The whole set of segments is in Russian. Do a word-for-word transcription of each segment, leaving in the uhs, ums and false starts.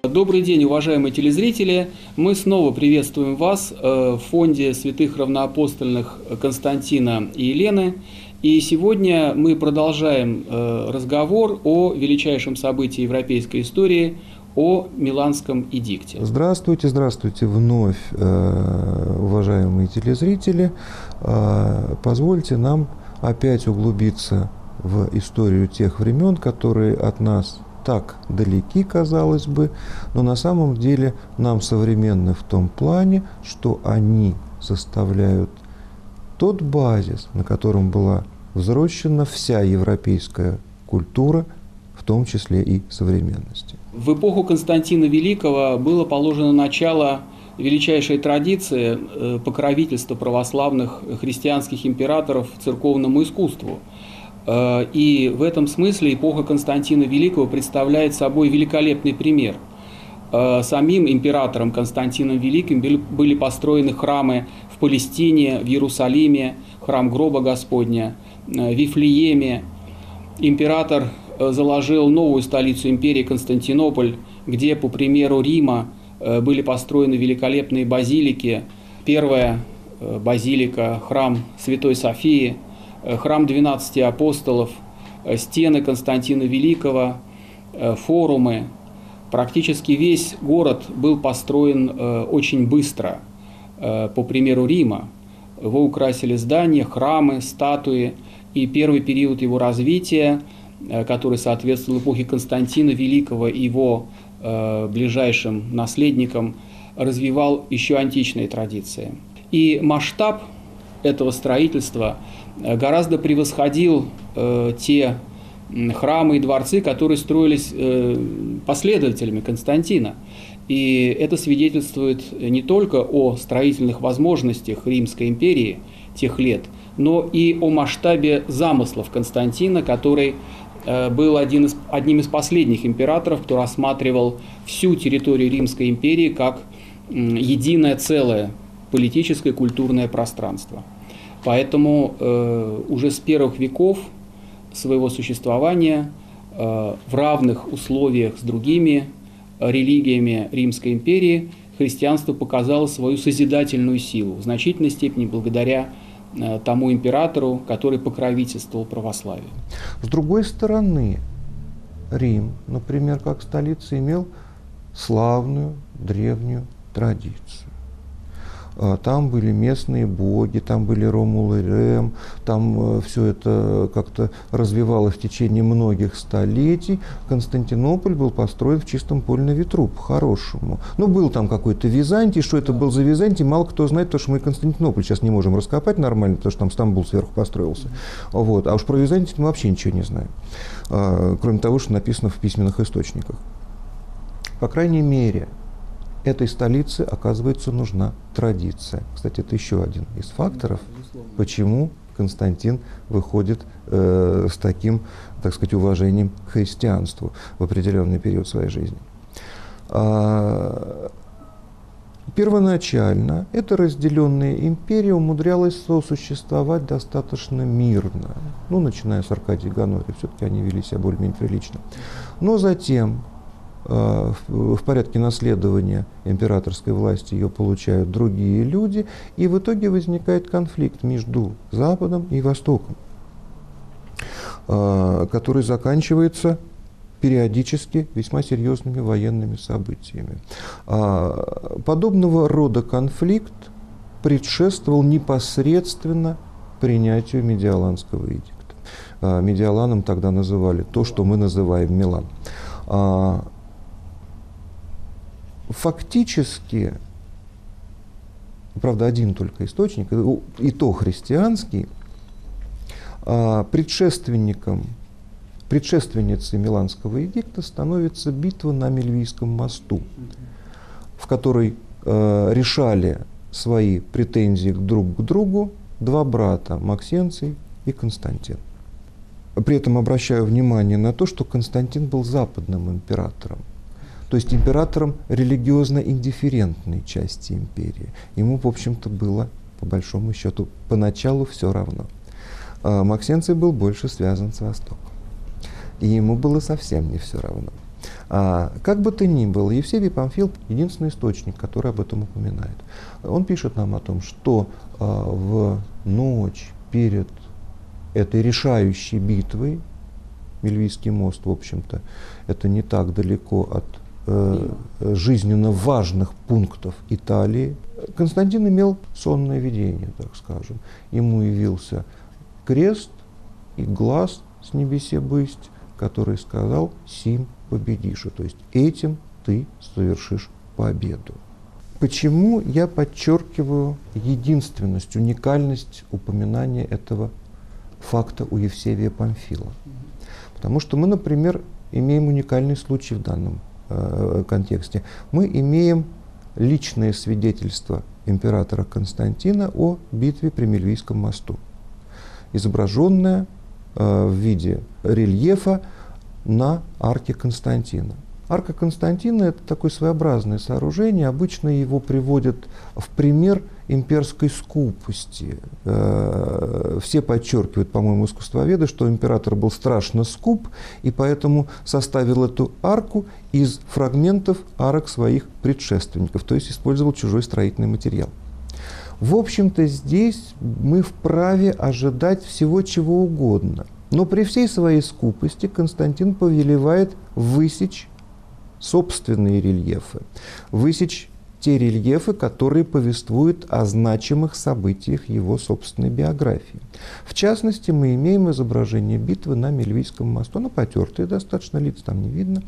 Добрый день, уважаемые телезрители! Мы снова приветствуем вас в фонде святых равноапостольных Константина и Елены. И сегодня мы продолжаем разговор о величайшем событии европейской истории, о Миланском эдикте. Здравствуйте, здравствуйте вновь, уважаемые телезрители. Позвольте нам опять углубиться в историю тех времен, которые от нас так далеки, казалось бы, но на самом деле нам современны в том плане, что они составляют тот базис, на котором была взрощена вся европейская культура, в том числе и современности. В эпоху Константина Великого было положено начало величайшей традиции покровительства православных христианских императоров церковному искусству. И в этом смысле эпоха Константина Великого представляет собой великолепный пример. Самим императором Константином Великим были построены храмы в Палестине, в Иерусалиме, храм гроба Господня, в Вифлееме. Император заложил новую столицу империи Константинополь, где, по примеру Рима, были построены великолепные базилики. Первая базилика, храм Святой Софии, храм двенадцати апостолов, стены Константина Великого, форумы. Практически весь город был построен очень быстро, по примеру Рима. Его украсили здания, храмы, статуи. И первый период его развития, который соответствовал эпохе Константина Великого и его ближайшим наследникам, развивал еще античные традиции. И масштаб этого строительства гораздо превосходил э, те храмы и дворцы, которые строились э, последователями Константина. И это свидетельствует не только о строительных возможностях Римской империи тех лет, но и о масштабе замыслов Константина, который э, был один из, одним из последних императоров, кто рассматривал всю территорию Римской империи как э, единое целое политическое и культурное пространство. Поэтому э, уже с первых веков своего существования э, в равных условиях с другими религиями Римской империи христианство показало свою созидательную силу, в значительной степени благодаря э, тому императору, который покровительствовал православию. С другой стороны, Рим, например, как столица, имел славную древнюю традицию. Там были местные боги, там были Ромул и Рем, там все это как-то развивалось в течение многих столетий. Константинополь был построен в чистом поле на ветру, по-хорошему. Ну, был там какой-то Византий, что это был за Византий, мало кто знает, потому что мы Константинополь сейчас не можем раскопать нормально, потому что там Стамбул сверху построился. Вот. А уж про Византий мы вообще ничего не знаем, кроме того, что написано в письменных источниках. По крайней мере, этой столице, оказывается, нужна традиция. Кстати, это еще один из факторов, почему Константин выходит э, с таким, так сказать, уважением к христианству в определенный период своей жизни. А, первоначально эта разделенная империя умудрялась сосуществовать достаточно мирно. Ну, начиная с Аркадия Ганория, все-таки они вели себя более-менее прилично. Но затем, в порядке наследования императорской власти ее получают другие люди, и в итоге возникает конфликт между Западом и Востоком, который заканчивается периодически весьма серьезными военными событиями. Подобного рода конфликт предшествовал непосредственно принятию Медиоланского эдикта. Медиоланом тогда называли то, что мы называем Милан. Фактически, правда, один только источник, и то христианский, предшественником, предшественницей Миланского эдикта становится битва на Мельвийском мосту, в которой решали свои претензии друг к другу два брата, Максенций и Константин. При этом обращаю внимание на то, что Константин был западным императором. То есть императором религиозно индифферентной части империи. Ему, в общем-то, было, по большому счету, поначалу все равно. А Максенций был больше связан с Востоком. И ему было совсем не все равно. А, как бы то ни было, Евсевий Памфил — единственный источник, который об этом упоминает. Он пишет нам о том, что а, в ночь перед этой решающей битвой, Мельвийский мост, в общем-то, это не так далеко от э, жизненно важных пунктов Италии, Константин имел сонное видение, так скажем. Ему явился крест и глаз с небесе бысть, который сказал: «Сим победишь», то есть этим ты совершишь победу. Почему я подчеркиваю единственность, уникальность упоминания этого факта у Евсевия Памфила? Потому что мы, например, имеем уникальный случай в данном э, контексте. Мы имеем личное свидетельство императора Константина о битве при Мельвийском мосту, изображенное э, в виде рельефа на арке Константина. Арка Константина — это такое своеобразное сооружение. Обычно его приводят в пример имперской скупости. Все подчеркивают, по-моему, искусствоведы, что император был страшно скуп, и поэтому составил эту арку из фрагментов арок своих предшественников, то есть использовал чужой строительный материал. В общем-то, здесь мы вправе ожидать всего чего угодно. Но при всей своей скупости Константин повелевает высечь собственные рельефы, высечь те рельефы, которые повествуют о значимых событиях его собственной биографии. В частности, мы имеем изображение битвы на Мельвийском мосту, оно потертое достаточно, лиц там не видно.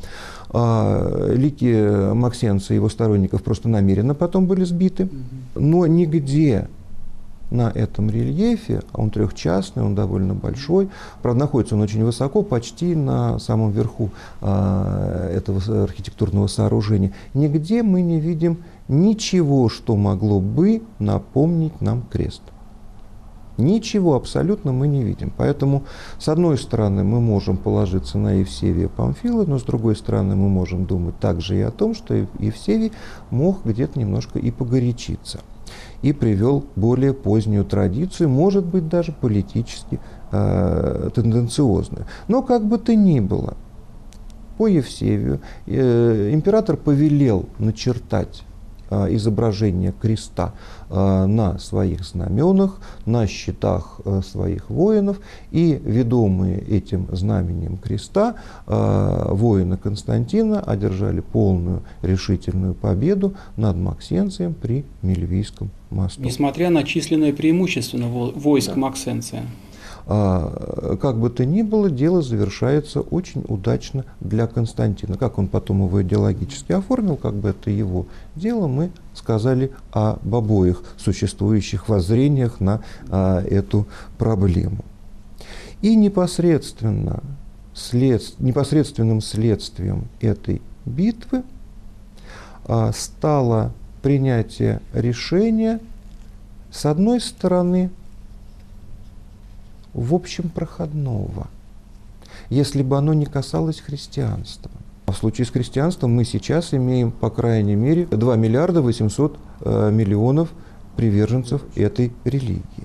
Лики Максенца и его сторонников просто намеренно потом были сбиты, но нигде на этом рельефе, он трехчастный, он довольно большой, правда, находится он очень высоко, почти на самом верху э, этого архитектурного сооружения, нигде мы не видим ничего, что могло бы напомнить нам крест. Ничего абсолютно мы не видим. Поэтому, с одной стороны, мы можем положиться на Евсевия Памфила, но с другой стороны, мы можем думать также и о том, что Евсевий мог где-то немножко и погорячиться, и привел более позднюю традицию, может быть, даже политически э, тенденциозную. Но как бы то ни было, по Евсевию э, император повелел начертать э, изображение креста э, на своих знаменах, на щитах э, своих воинов, и ведомые этим знаменем креста э, воины Константина одержали полную решительную победу над Максенцием при Мельвийском мосту. Несмотря на численное преимущество войск да. Максенция. А, как бы то ни было, дело завершается очень удачно для Константина. Как он потом его идеологически оформил, как бы это его дело, мы сказали об обоих существующих воззрениях на а, эту проблему. И непосредственно след, непосредственным следствием этой битвы а, стало принятие решения, с одной стороны, в общем, проходного, если бы оно не касалось христианства. А в случае с христианством мы сейчас имеем, по крайней мере, два миллиарда восемьсот миллионов приверженцев этой религии.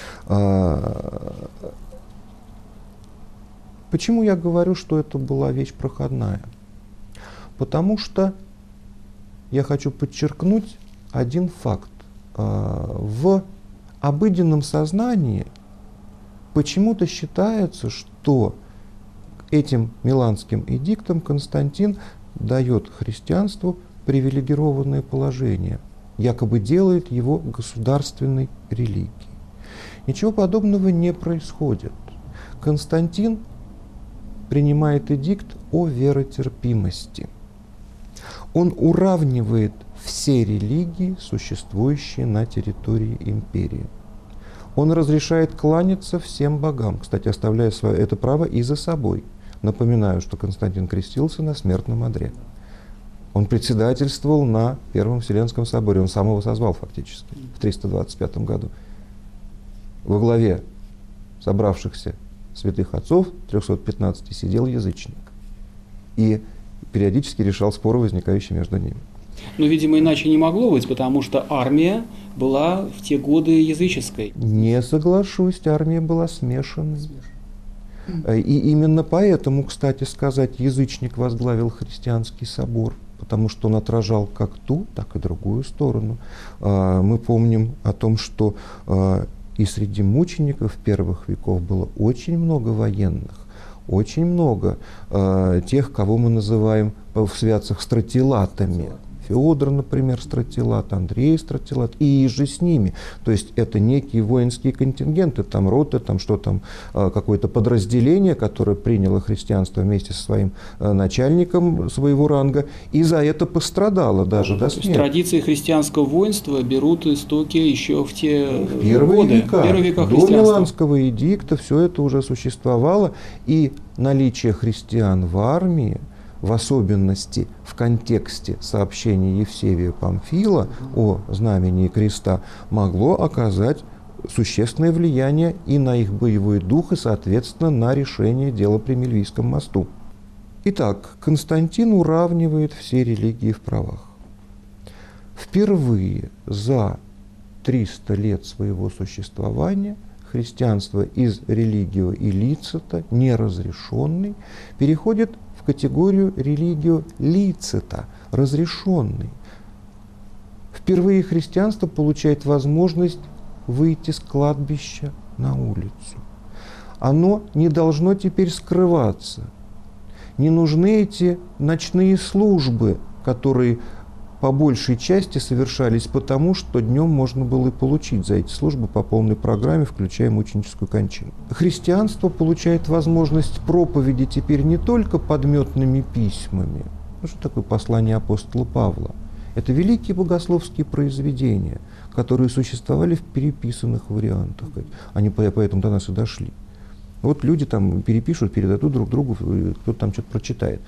Почему я говорю, что это была вещь проходная? Потому что я хочу подчеркнуть один факт. В обыденном сознании почему-то считается, что этим Миланским эдиктом Константин дает христианству привилегированное положение, якобы делает его государственной религией. Ничего подобного не происходит. Константин принимает эдикт о веротерпимости. Он уравнивает все религии, существующие на территории империи. Он разрешает кланяться всем богам, кстати, оставляя свое, это право и за собой. Напоминаю, что Константин крестился на смертном одре. Он председательствовал на Первом Вселенском соборе, он сам его созвал фактически в триста двадцать пятом году. Во главе собравшихся святых отцов трехсот пятнадцати сидел язычник и периодически решал споры, возникающие между ними. Но, видимо, иначе не могло быть, потому что армия была в те годы языческой. Не соглашусь, армия была смешанной. И именно поэтому, кстати сказать, язычник возглавил христианский собор, потому что он отражал как ту, так и другую сторону. Мы помним о том, что и среди мучеников первых веков было очень много военных, очень много тех, кого мы называем в святцах стратилатами. Феодор, например, стратилат, Андрей стратилат, и же с ними. То есть это некие воинские контингенты, там роты, там что там, какое-то подразделение, которое приняло христианство вместе со своим начальником своего ранга, и за это пострадало даже до смерти. Традиции христианского воинства берут истоки еще в те первые годы, века, первые века до христианства. Миланского эдикта все это уже существовало, и наличие христиан в армии, в особенности в контексте сообщения Евсевия Памфила о знамении креста, могло оказать существенное влияние и на их боевой дух, и, соответственно, на решение дела при Мельвийском мосту. Итак, Константин уравнивает все религии в правах. Впервые за триста лет своего существования христианство из религио illicita, неразрешенный, переходит в категорию религио licita, разрешенный. Впервые христианство получает возможность выйти с кладбища на улицу. Оно не должно теперь скрываться. Не нужны эти ночные службы, которые по большей части совершались потому, что днем можно было и получить за эти службы по полной программе, включая мученическую кончину. Христианство получает возможность проповеди теперь не только подметными письмами. Ну, что такое послание апостола Павла? Это великие богословские произведения, которые существовали в переписанных вариантах. Они поэтому до нас и дошли. Вот люди там перепишут, передадут друг другу, кто-то там что-то прочитает.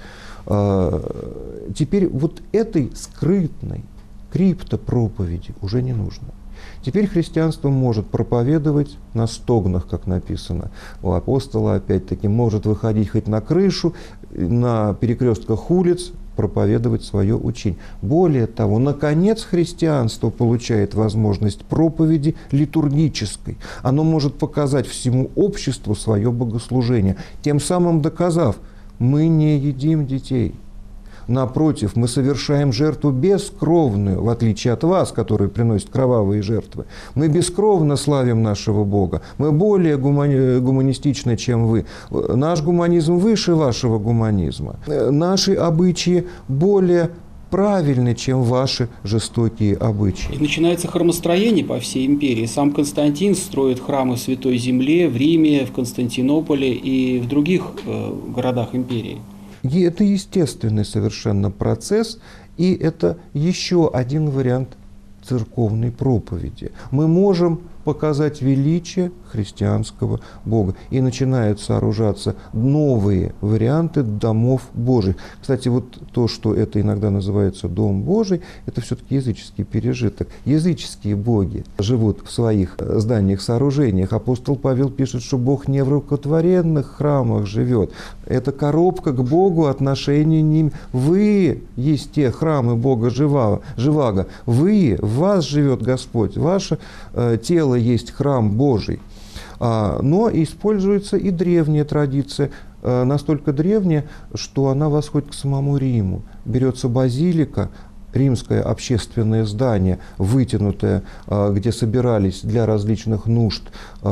Теперь вот этой скрытной криптопроповеди уже не нужно. Теперь христианство может проповедовать на стогнах, как написано у апостола, опять-таки, может выходить хоть на крышу, на перекрестках улиц, проповедовать свое учение. Более того, наконец, христианство получает возможность проповеди литургической. Оно может показать всему обществу свое богослужение, тем самым доказав, мы не едим детей. Напротив, мы совершаем жертву бескровную, в отличие от вас, которые приносят кровавые жертвы. Мы бескровно славим нашего Бога. Мы более гумани- гуманистичны, чем вы. Наш гуманизм выше вашего гуманизма. Наши обычаи более правильны, чем ваши жестокие обычаи. И начинается храмостроение по всей империи. Сам Константин строит храмы в Святой Земле, в Риме, в Константинополе и в других э, городах империи. И это естественный совершенно процесс, и это еще один вариант церковной проповеди. Мы можем показать величие христианского Бога. И начинают сооружаться новые варианты домов Божьих. Кстати, вот то, что это иногда называется Дом Божий, это все-таки языческий пережиток. Языческие боги живут в своих зданиях, сооружениях. Апостол Павел пишет, что Бог не в рукотворенных храмах живет. Это коробка к Богу, отношение ним. Вы есть те храмы Бога живого, живаго. Вы, в вас живет Господь. Ваше э, тело есть храм Божий. А, но используется и древняя традиция, э, настолько древняя, что она восходит к самому Риму. Берется базилика, римское общественное здание, вытянутое, э, где собирались для различных нужд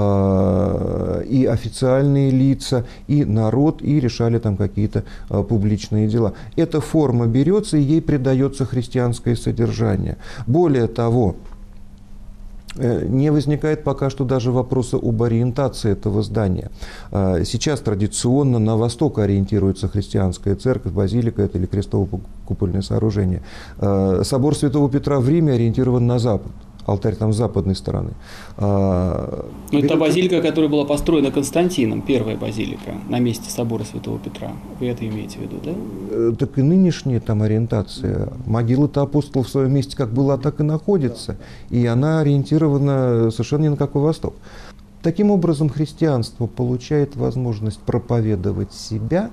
э, и официальные лица, и народ, и решали там какие-то э, публичные дела. Эта форма берется, и ей придается христианское содержание. Более того, не возникает пока что даже вопроса об ориентации этого здания. Сейчас традиционно на восток ориентируется христианская церковь, базилика это или крестово-купольное сооружение. Собор Святого Петра в Риме ориентирован на запад. Алтарь там с западной стороны. Но это та базилика, которая была построена Константином, первая базилика на месте собора Святого Петра. Вы это имеете в виду, да? Так и нынешняя там ориентация. Могила-то апостолов в своем месте как была, так и находится. И она ориентирована совершенно ни на какой восток. Таким образом, христианство получает возможность проповедовать себя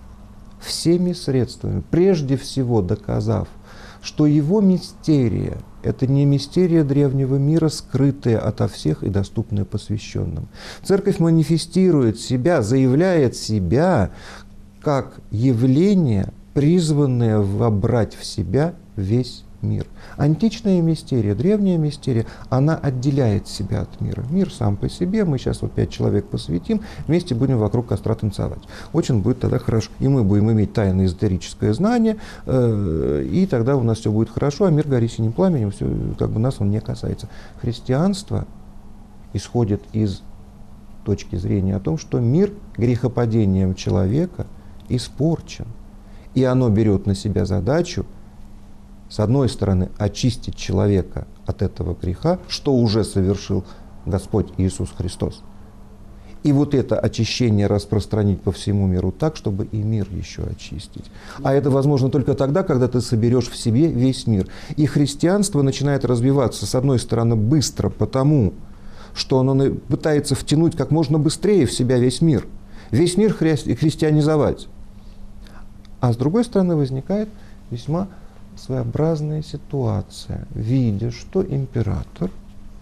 всеми средствами, прежде всего доказав, что его мистерия Это не мистерия древнего мира, скрытая ото всех и доступная посвященным. Церковь манифестирует себя, заявляет себя как явление, призванное вобрать в себя весь мир. Античная мистерия, древняя мистерия, она отделяет себя от мира. Мир сам по себе, мы сейчас вот пять человек посвятим, вместе будем вокруг костра танцевать. Очень будет тогда хорошо. И мы будем иметь тайное эзотерическое знание, э, и тогда у нас все будет хорошо, а мир горит синим пламенем, все, как бы нас он не касается. Христианство исходит из точки зрения о том, что мир грехопадением человека испорчен. И оно берет на себя задачу, с одной стороны, очистить человека от этого греха, что уже совершил Господь Иисус Христос. И вот это очищение распространить по всему миру так, чтобы и мир еще очистить. А это возможно только тогда, когда ты соберешь в себе весь мир. И христианство начинает развиваться, с одной стороны, быстро, потому что оно пытается втянуть как можно быстрее в себя весь мир. Весь мир хри- христианизовать. А с другой стороны, возникает весьма своеобразная ситуация, видя, что император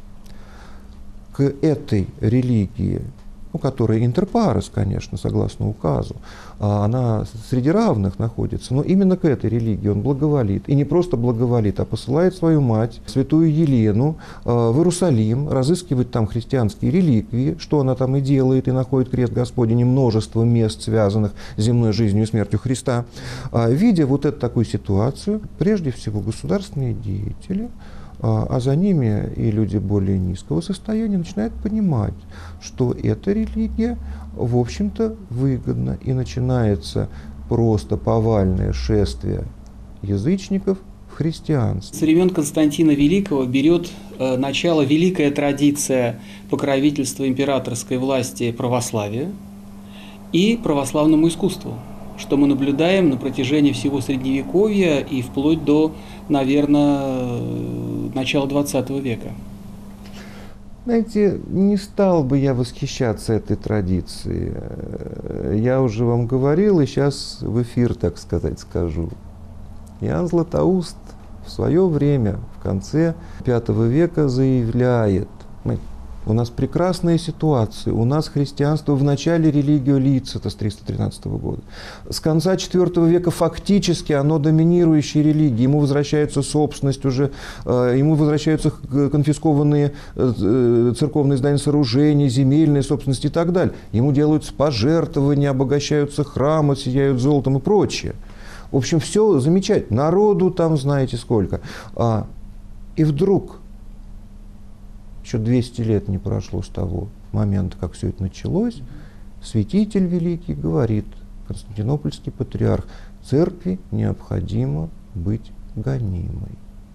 к этой религии, ну, которая интерпарес, конечно, согласно указу, она среди равных находится, но именно к этой религии он благоволит. И не просто благоволит, а посылает свою мать, святую Елену, в Иерусалим, разыскивать там христианские реликвии, что она там и делает, и находит крест Господень, и множество мест, связанных с земной жизнью и смертью Христа. Видя вот эту такую ситуацию, прежде всего государственные деятели, а за ними и люди более низкого состояния начинают понимать, что эта религия, в общем-то, выгодна, и начинается просто повальное шествие язычников в христианство. С времен Константина Великого берет э, начало великая традиция покровительства императорской власти православия и православному искусству, что мы наблюдаем на протяжении всего Средневековья и вплоть до, наверное, начала двадцатого века. Знаете, не стал бы я восхищаться этой традицией. Я уже вам говорил, и сейчас в эфир, так сказать, скажу. Иоанн Златоуст в свое время, в конце пятого века, заявляет: у нас прекрасная ситуация, у нас христианство в начале религио лицето с триста тринадцатого года. С конца четвёртого века фактически оно доминирующая религия, ему возвращается собственность уже, ему возвращаются конфискованные церковные здания, сооружения, земельные собственности и так далее. Ему делаются пожертвования, обогащаются храмы, сияют золотом и прочее. В общем, все замечательно. Народу там знаете сколько. И вдруг... Еще двести лет не прошло с того момента, как все это началось, святитель великий говорит, константинопольский патриарх: церкви необходимо быть гонимой.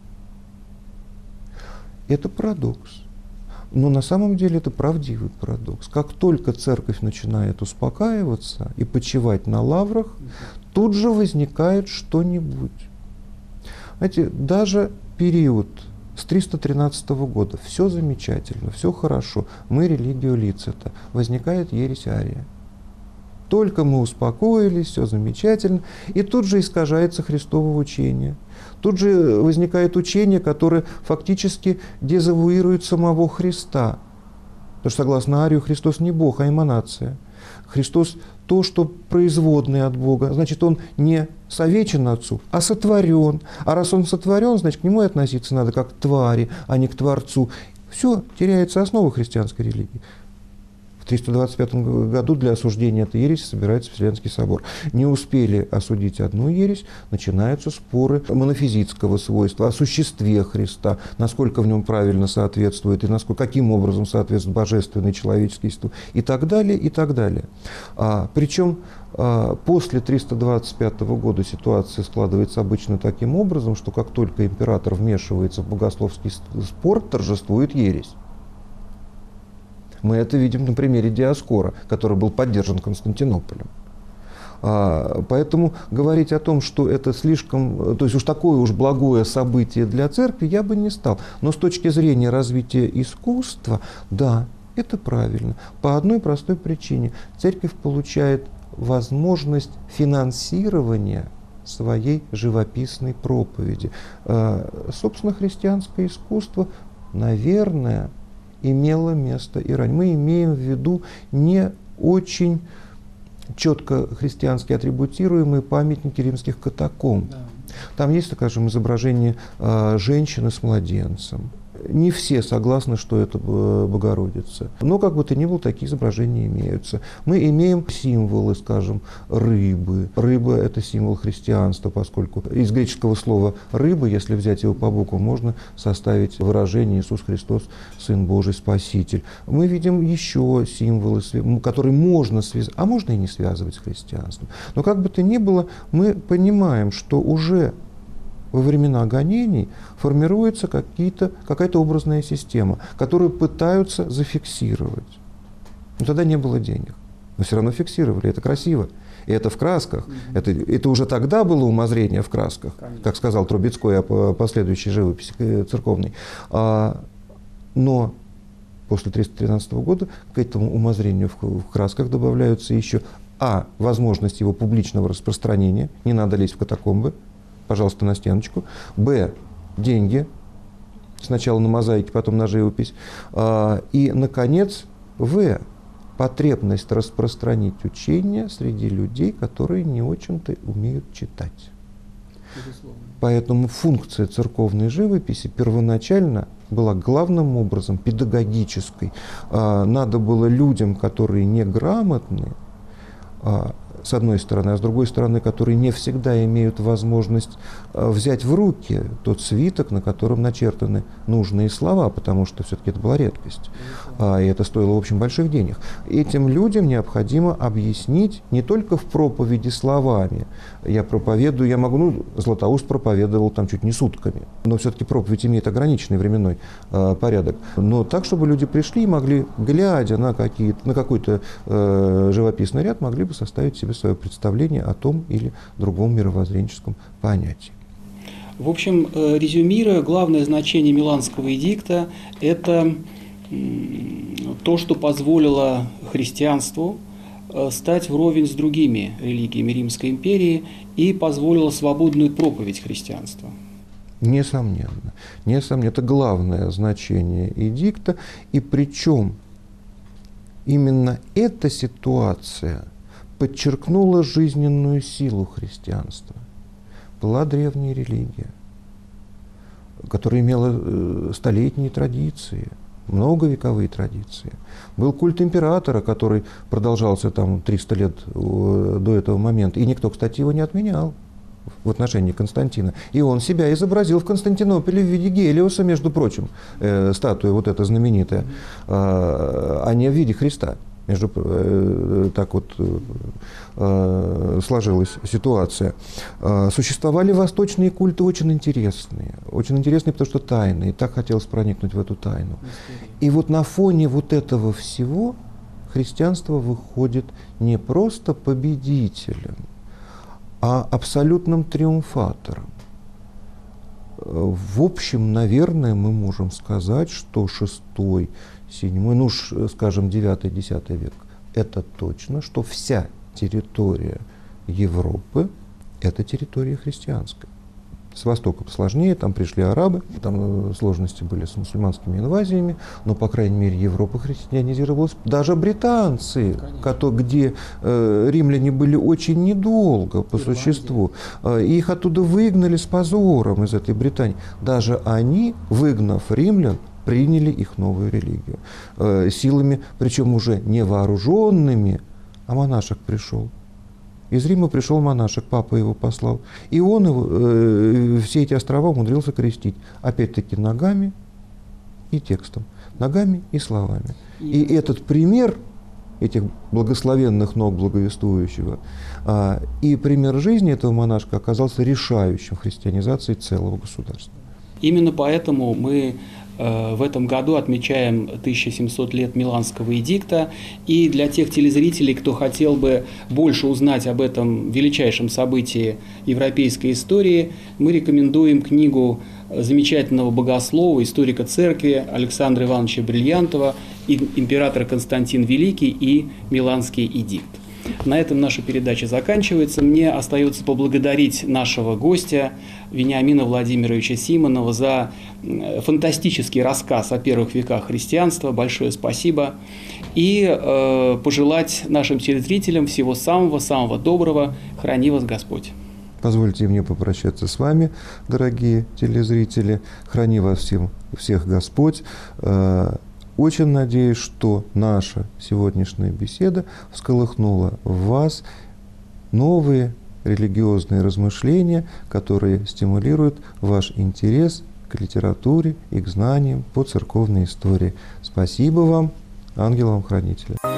Это парадокс. Но на самом деле это правдивый парадокс. Как только церковь начинает успокаиваться и почивать на лаврах, тут же возникает что-нибудь. Знаете, даже период с триста тринадцатого года все замечательно, все хорошо, мы религио лицето, возникает ересь Ария. Только мы успокоились, все замечательно, и тут же искажается Христово учение. Тут же возникает учение, которое фактически дезавуирует самого Христа. Потому что, согласно Арию, Христос не Бог, а эманация. Христос то, что производное от Бога. Значит, Он не совечен Отцу, а сотворен. А раз Он сотворен, значит, к Нему и относиться надо как к твари, а не к Творцу. Все, теряется основа христианской религии. В триста двадцать пятом году для осуждения этой ереси собирается Вселенский собор. Не успели осудить одну ересь, начинаются споры монофизитского свойства, о существе Христа, насколько в нем правильно соответствует, и насколько, каким образом соответствует божественное и человеческое естество, и так далее, и так далее. А, причем а, после триста двадцать пятого года ситуация складывается обычно таким образом, что как только император вмешивается в богословский спор, торжествует ересь. Мы это видим на примере Диоскора, который был поддержан Константинополем. Поэтому говорить о том, что это слишком, то есть уж такое уж благое событие для церкви, я бы не стал. Но с точки зрения развития искусства, да, это правильно. По одной простой причине. Церковь получает возможность финансирования своей живописной проповеди. Собственно, христианское искусство, наверное, имело место и ранее. Мы имеем в виду не очень четко христиански атрибутируемые памятники римских катакомб. Да. Там есть, скажем, изображение э, женщины с младенцем. Не все согласны, что это Богородица. Но, как бы то ни было, такие изображения имеются. Мы имеем символы, скажем, рыбы. Рыба – это символ христианства, поскольку из греческого слова «рыба», если взять его по буквам, можно составить выражение «Иисус Христос, Сын Божий, Спаситель». Мы видим еще символы, которые можно связать, а можно и не связывать с христианством. Но, как бы то ни было, мы понимаем, что уже во времена гонений формируется какая-то образная система, которую пытаются зафиксировать. Но тогда не было денег, но все равно фиксировали, это красиво. И это в красках. Mm-hmm. Это, это уже тогда было умозрение в красках, Конечно. Как сказал Трубецкой о последующей живописи церковной. А, но после триста тринадцатого года к этому умозрению в, в красках добавляются еще а. возможность его публичного распространения, не надо лезть в катакомбы, пожалуйста, на стеночку. Б. Деньги. Сначала на мозаике, потом на живопись. И, наконец, В. Потребность распространить учение среди людей, которые не очень-то умеют читать. Безусловно. Поэтому функция церковной живописи первоначально была главным образом педагогической. Надо было людям, которые неграмотны, с одной стороны, а с другой стороны, которые не всегда имеют возможность взять в руки тот свиток, на котором начертаны нужные слова, потому что все-таки это была редкость, и это стоило, в общем, больших денег. Этим людям необходимо объяснить не только в проповеди словами. Я проповедую, я могу, ну, Златоуст проповедовал там чуть не сутками, но все-таки проповедь имеет ограниченный временной э, порядок. Но так, чтобы люди пришли и могли, глядя на, какие-то, на какой-то э, живописный ряд, могли бы составить себе свое представление о том или другом мировоззренческом понятии. В общем, резюмируя, главное значение Миланского эдикта – это то, что позволило христианству стать вровень с другими религиями Римской империи и позволило свободную проповедь христианства. Несомненно. Несомненно. Это главное значение эдикта. И причем именно эта ситуация подчеркнула жизненную силу христианства. Была древняя религия, которая имела столетние традиции, многовековые традиции. Был культ императора, который продолжался там триста лет до этого момента, и никто, кстати, его не отменял в отношении Константина. И он себя изобразил в Константинополе в виде Гелиоса, между прочим, э, статуя вот эта знаменитая, э, а не в виде Христа. Между, э, так вот э, сложилась ситуация. Э, существовали восточные культы очень интересные. Очень интересные, потому что тайные. И так хотелось проникнуть в эту тайну. И вот на фоне вот этого всего христианство выходит не просто победителем, а абсолютным триумфатором. В общем, наверное, мы можем сказать, что шестой, седьмой, ну, скажем, девятый, десятый век, это точно, что вся территория Европы – это территория христианская. С востока посложнее, там пришли арабы, там сложности были с мусульманскими инвазиями, но, по крайней мере, Европа христианизировалась. Даже британцы, которые, где э, римляне были очень недолго по Ирландия. существу, э, их оттуда выгнали с позором из этой Британии. Даже они, выгнав римлян, приняли их новую религию. Э, силами, причем уже не вооруженными, а монашек пришел. Из Рима пришел монашек, папа его послал. И он его, э, все эти острова умудрился крестить. Опять-таки ногами и текстом. Ногами и словами. И, и этот пример этих благословенных ног благовествующего э, и пример жизни этого монашка оказался решающим в христианизации целого государства. Именно поэтому мы в этом году отмечаем тысяча семьсот лет Миланского эдикта, и для тех телезрителей, кто хотел бы больше узнать об этом величайшем событии европейской истории, мы рекомендуем книгу замечательного богослова, историка церкви Александра Ивановича Бриллиантова «Император Константин Великий и Миланский эдикт». На этом наша передача заканчивается. Мне остается поблагодарить нашего гостя Вениамина Владимировича Симонова за фантастический рассказ о первых веках христианства. Большое спасибо. И э, пожелать нашим телезрителям всего самого-самого доброго. Храни вас Господь. Позвольте мне попрощаться с вами, дорогие телезрители. Храни вас всем, всех Господь. Очень надеюсь, что наша сегодняшняя беседа всколыхнула в вас новые религиозные размышления, которые стимулируют ваш интерес к литературе и к знаниям по церковной истории. Спасибо вам, ангелам-хранителям.